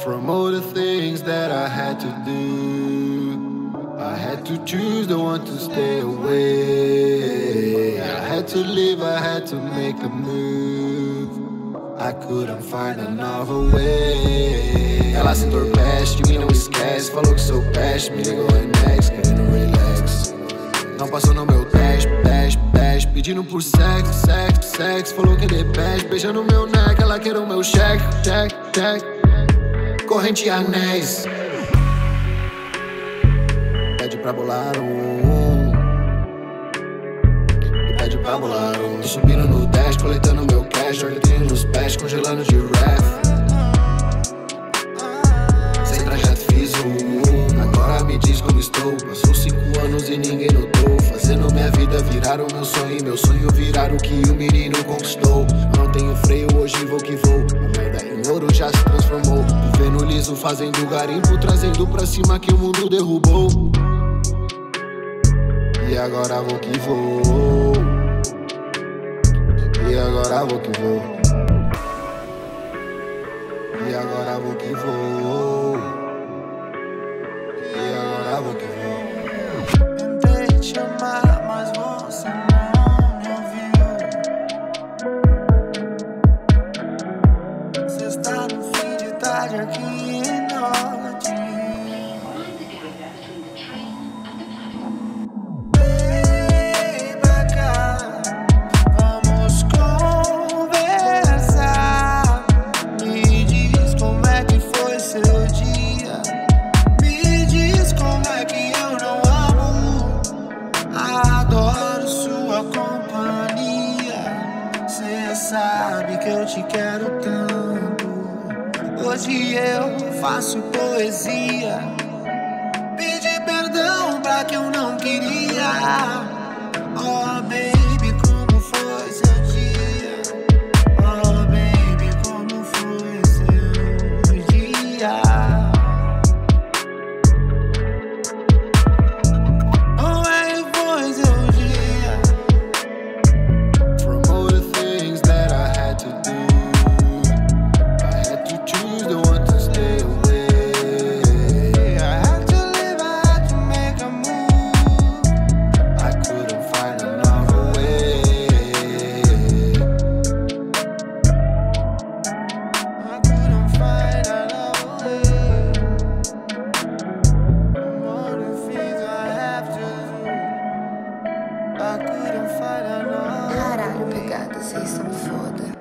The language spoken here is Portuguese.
From all the things that I had to do, I had to choose the one to stay away. I had to leave, I had to make a move. I couldn't find another way. Ela se entorpece, de mim não esquece. Falou que sou peste, me ligou em next, querendo relax. Não passou no meu teste, pedindo por sexo. Falou que de peste, beijando meu neck. Ela quer o meu cheque, corrente e anéis. Pede pra bolar e pede pra bolar Tô subindo no dash, coletando meu cash. Ordenho nos pés, congelando de rap. Sem trajeto fiz agora me diz como estou. Passou 5 anos e ninguém notou. Fazendo minha vida virar o meu sonho, e meu sonho virar o que o menino conquistou. Não tenho freio, hoje vou que vou. A merda em ouro já se transformou. Vivendo liso, fazendo garimpo, trazendo pra cima que o mundo derrubou. E agora vou que vou. E agora vou que vou. E agora vou que vou. E agora vou que vou. Tentei te chamar, mas você não me ouviu. Você está no fim de tarde aqui em Norte. Vem pra cá, vamos conversar. Me diz como é que foi seu dia. Me diz como é que eu não amo. Adoro sua companhia. Cê sabe que eu te quero tanto. Hoje eu faço poesia. Pedi perdão pra que eu não queria. Oh baby, como foi seu dia? Oh baby, como foi seu dia? Como é que foi seu dia? From all the things that I had to do, I had to choose the one to stay away. I had to leave, I had to make a move. I couldn't find another way. I couldn't find another way. All the things I have to do, I couldn't find another way. Caralho, pegada, vocês são foda.